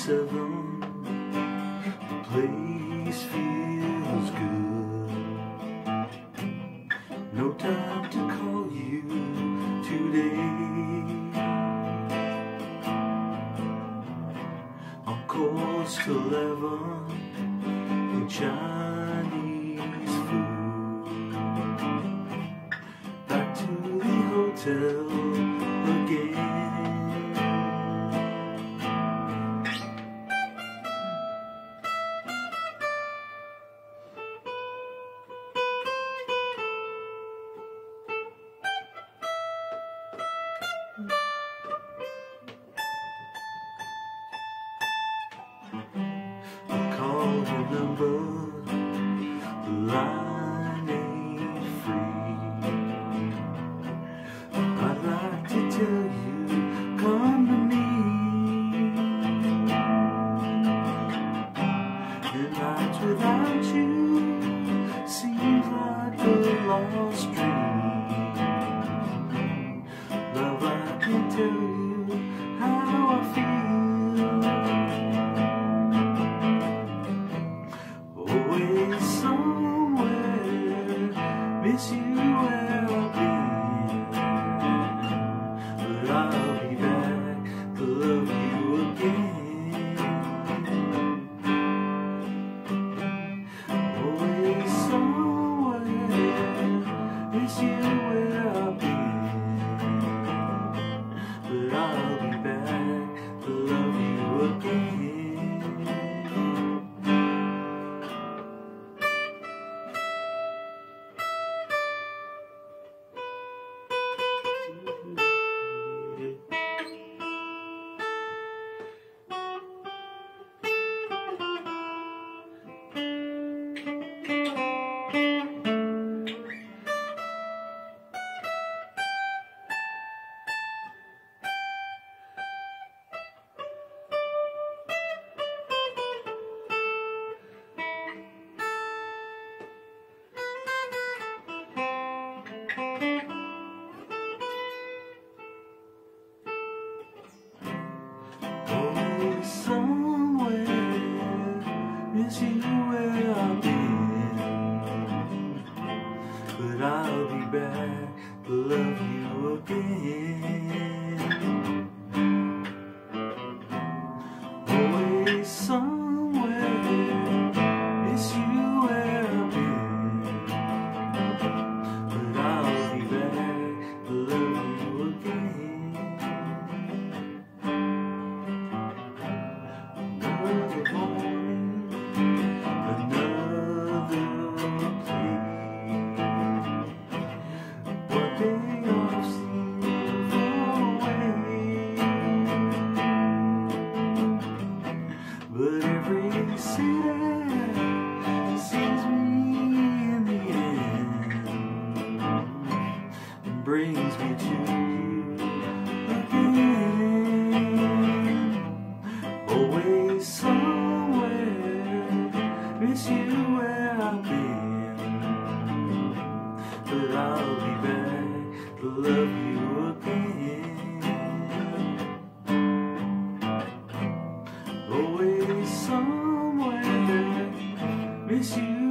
7, the place feels good. No time to call you today. On course to 11 with Chinese food. Back to the hotel again. Your number, the line ain't free. I'd like to tell you, come to me. And nights without you seems like a lost dream. Love, I can tell you how I feel. Always somewhere, miss you where I've been, but I'll be back to love you again. Always somewhere, miss you where I've been, but I'll be back to love you again. Somewhere, miss you where I've been, but I'll be back to love you again. Always somewhere, miss you where I've been, but I'll be back to love you again. But every city sees me in the end and brings me to you again. Always somewhere, miss you where I've been, but I'll be back to love you again. Always somewhere, miss you